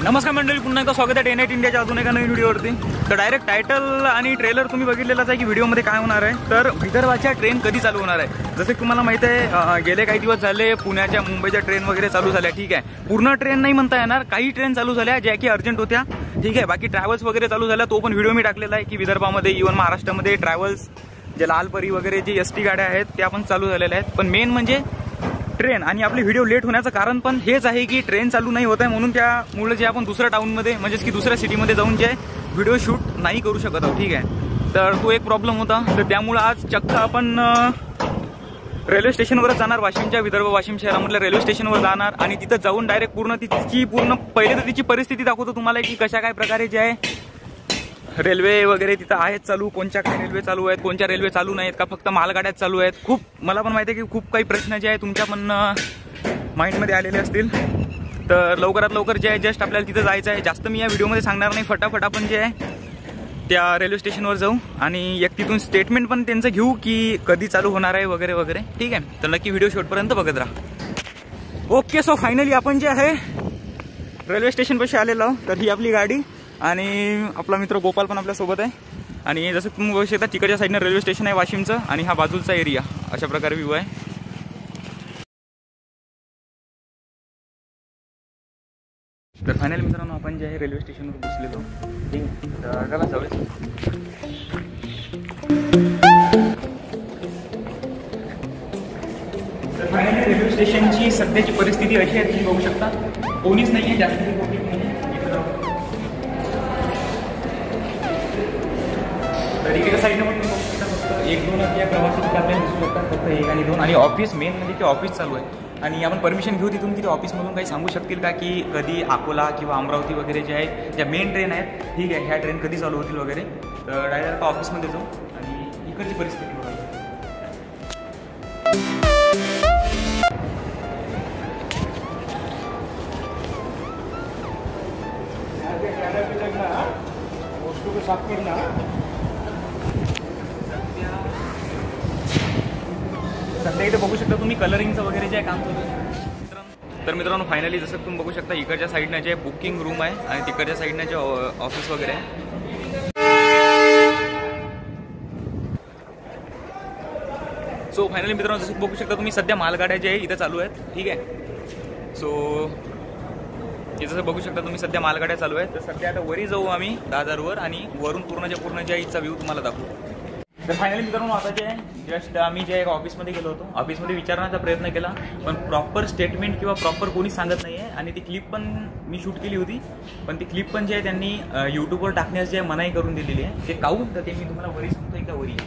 नमस्कार मंडळी, पुन्हा एकदा स्वागत आहे टेनेट इंडियाच्या अजून एका नवीन व्हिडिओवरती। तर डायरेक्ट टायटल आणि ट्रेलर तुम्ही बघितलेलाच आहे की व्हिडिओमध्ये काय होणार आहे। तर विदर्भाच्या ट्रेन कधी चालू होणार आहे, जसे की तुम्हाला माहिती आहे गेले काही दिवस झाले पुण्याच्या मुंबईच्या ट्रेन वगैरे चालू झाल्या। ठीक आहे, पूर्ण ट्रेन नाही म्हणता येणार, काही ट्रेन चालू झाल्या ज्या की अर्जंट होत्या। ठीक आहे, बाकी ट्रॅव्हल्स वगैरे चालू झाल्या, तो पण व्हिडिओ मी टाकलेला आहे की विदर्भामध्ये इव्हन महाराष्ट्रामध्ये ट्रॅव्हल्स जे लालपरी वगैरे जे एसटी गाड्या आहेत त्या पण चालू झालेल्या आहेत। पण मेन म्हणजे ट्रेन, आणि आपले व्हिडिओ लेट होण्याचं कारण पण हेच आहे की ट्रेन चालू नाही होत आहे, म्हणून त्यामुळे जे आपण दुसऱ्या टाउनमध्ये म्हणजेच की दुसऱ्या सिटीमध्ये जाऊन जे व्हिडिओ शूट नाही करू शकत आहोत। ठीक आहे, तर तो एक प्रॉब्लेम होता। तर त्यामुळे आज चक्क आपण रेल्वे स्टेशनवरच जाणार, वाशिमच्या वाशिम शहरामधल्या रेल्वे स्टेशनवर जाणार आणि तिथं जाऊन डायरेक्ट पूर्ण पहिले तर तिची परिस्थिती दाखवतो तुम्हाला की कशा काय प्रकारे जे आहे रेल्वे वगैरे तिथं आहेत चालू, कोणत्या काय रेल्वे चालू आहेत, कोणत्या रेल्वे चालू नाहीत का, फक्त मालगाड्यात चालू आहेत। खूप मला पण माहिती आहे की खूप काही प्रश्न जे आहे तुमच्या पण माइंडमध्ये आलेले असतील। तर लवकरात लवकर जे आहे जस्ट आपल्याला तिथं जायचं आहे। जास्त मी या व्हिडिओमध्ये सांगणार नाही, फटाफट आपण जे आहे त्या रेल्वे स्टेशनवर जाऊ आणि एक तिथून स्टेटमेंट पण त्यांचं घेऊ की कधी चालू होणार आहे वगैरे वगैरे। ठीक आहे, तर नक्की व्हिडिओ शेवटपर्यंत बघत राहा। ओके, सो फायनली आपण जे आहे रेल्वे स्टेशनपाशी आलेलो आहोत। तर ही आपली गाडी आणि आपला मित्र गोपाल पण आपल्यासोबत आहे। आणि जसं तुम्ही बघू शकता तिकडच्या साईडनं रेल्वे स्टेशन आहे वाशिमचं आणि हा बाजूचा एरिया अशा प्रकारे व्ह्यू आहे। तर फायनली मित्रांनो आपण जे आहे रेल्वे स्टेशनवर बसलेलो। ठीक आहे, तर चला जाऊया। तर फायनली रेल्वे स्टेशनची सध्याची परिस्थिती अशी आहे, तुम्ही बघू शकता कोणीच नाही आहे, जास्त इकडे साईडनं पण फक्त एक दोन या प्रवासी आपल्याला दिसू शकतात, फक्त एक आणि दोन। आणि ऑफिस मेन म्हणजे की ऑफिस चालू आहे आणि आपण परमिशन घेऊ तिथून की ते ऑफिसमधून काही सांगू शकतील का की कधी अकोला किंवा अमरावती वगैरे जे आहे ज्या मेन ट्रेन आहेत, ठीक आहे, ह्या ट्रेन कधी चालू होतील वगैरे। तर डायरेक्ट ऑफिसमध्ये जाऊ आणि इकडची परिस्थिती बघा। सध्या इथे बघू शकता तुम्ही कलरिंगचं वगैरे जे आहे काम चालू आहे। तर मित्रांनो फायनली जसं तुम्ही बघू शकता इकडच्या साईडनं जे बुकिंग रूम आहे आणि तिकडच्या साईडनं जे ऑफिस वगैरे आहे। सो फायनली मित्रांनो जसं बघू शकता तुम्ही सध्या मालगाड्या जे आहे इथं चालू आहेत। ठीक आहे, सो जसं बघू शकता तुम्ही सध्या मालगाड्या चालू आहेत। तर सध्या आता वरी जाऊ आम्ही दादरवर आणि वरून पूर्ण जे इथचा व्ह्यू तुम्हाला दाखवू। तर फायनली मित्रांनो आता जे जस्ट आम्ही जे ऑफिसमध्ये गेलो होतो, ऑफिसमध्ये विचारण्याचा प्रयत्न केला पण प्रॉपर स्टेटमेंट किंवा प्रॉपर कोणी सांगत नाही आहे। आणि ती क्लिप पण मी शूट केली होती, पण ती क्लिप पण जे आहे त्यांनी यूट्यूबवर टाकण्यास जे मनाई करून दिलेली आहे। ते काहून तर ते मी तुम्हाला वरी सांगतो, एकदा वरी।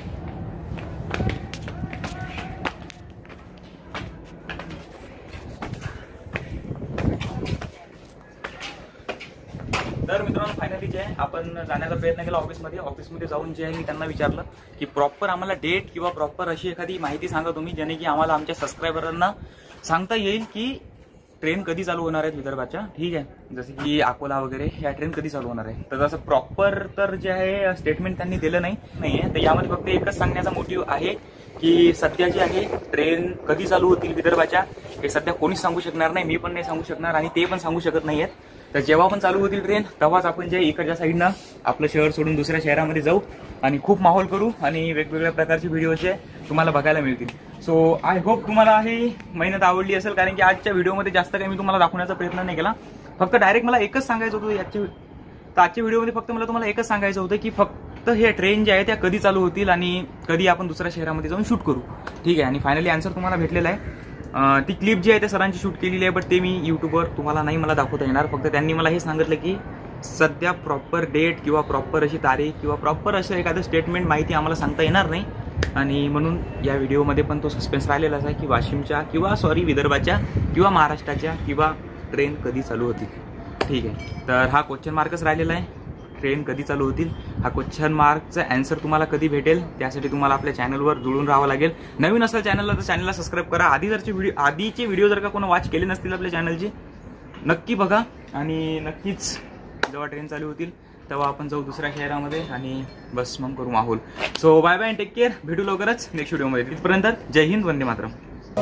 तर मित्रांनो फायनली जे आहे आपण जाण्याचा प्रयत्न केला ऑफिसमध्ये जाऊन जे आहे मी त्यांना विचारलं की प्रॉपर आम्हाला डेट किंवा प्रॉपर अशी एखादी माहिती सांगा तुम्ही ज्याने की आम्हाला आमच्या सबस्क्रायबरांना सांगता येईल की ट्रेन कधी चालू होणार आहेत विदर्भाच्या। ठीक आहे, जसे की अकोला वगैरे ह्या ट्रेन कधी चालू होणार आहे। तर तसं प्रॉपर तर जे आहे स्टेटमेंट त्यांनी दिलं नाहीये। तर यामध्ये फक्त एकच सांगण्याचा मोटिव्ह आहे की सध्या जे आहे ट्रेन कधी चालू होतील विदर्भाच्या हे सध्या कोणीच सांगू शकणार नाही, मी पण नाही सांगू शकणार आणि ते पण सांगू शकत नाहीयेत। तर जेव्हा पण चालू होतील ट्रेन तेव्हाच आपण जे इकडच्या साईडनं आपलं शहर सोडून दुसऱ्या शहरामध्ये जाऊ आणि खूप माहोल करू आणि वेगवेगळ्या प्रकारचे व्हिडिओ जे तुम्हाला बघायला मिळतील। सो आय होप तुम्हाला ही मेहनत आवडली असेल, कारण की आजच्या व्हिडिओमध्ये जास्त काही मी तुम्हाला दाखवण्याचा प्रयत्न नाही केला। फक्त डायरेक्ट मला एकच सांगायचं होतं आजच्या व्हिडिओमध्ये, फक्त मला तुम्हाला एकच सांगायचं होतं की फक्त हे ट्रेन जे आहे त्या कधी चालू होतील आणि कधी आपण दुसऱ्या शहरामध्ये जाऊन शूट करू। ठीक आहे, आणि फायनली आन्सर तुम्हाला भेटलेला आहे। ती क्लिप जी आहे त्या सरांची शूट केलेली आहे, बट ते मी यूट्यूबवर तुम्हाला नाही मला दाखवता येणार। फक्त त्यांनी मला हे सांगितलं की सध्या प्रॉपर डेट किंवा प्रॉपर अशी तारीख किंवा प्रॉपर असं एखादं स्टेटमेंट माहिती आम्हाला सांगता येणार नाही आणि म्हणून या व्हिडिओमध्ये पण तो सस्पेन्स राहिलेलाच आहे की वाशिमच्या किंवा विदर्भाच्या किंवा महाराष्ट्राच्या किंवा ट्रेन कधी चालू होतील। ठीक आहे, तर हा क्वेश्चन मार्कच राहिलेला आहे, ट्रेन कधी चालू होतील। हा क्वेश्चन मार्कचा आन्सर तुम्हाला कधी भेटेल त्यासाठी तुम्हाला आपल्या चॅनलवर जुळून राहावं लागेल। नवीन असेल चॅनलला तर चॅनलला सबस्क्राईब करा। आधीचे व्हिडिओ जर का कोण वॉच केले नसतील आपल्या चॅनलची नक्की बघा आणि नक्कीच जेव्हा ट्रेन चालू होतील तेव्हा आपण जाऊ दुसऱ्या शहरामध्ये आणि बस मग करू माहोल। So bye bye, take care, भेटू लवकरच नेक्स्ट व्हिडिओमध्ये। तिथपर्यंत जय Hind, Vande Mataram.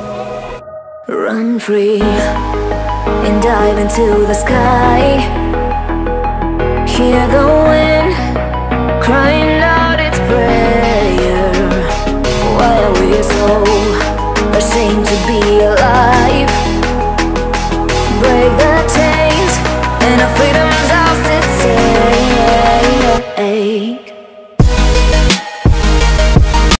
Run free and dive into the sky. hear the wind crying out its prayer. Why are we so ashamed to be alive?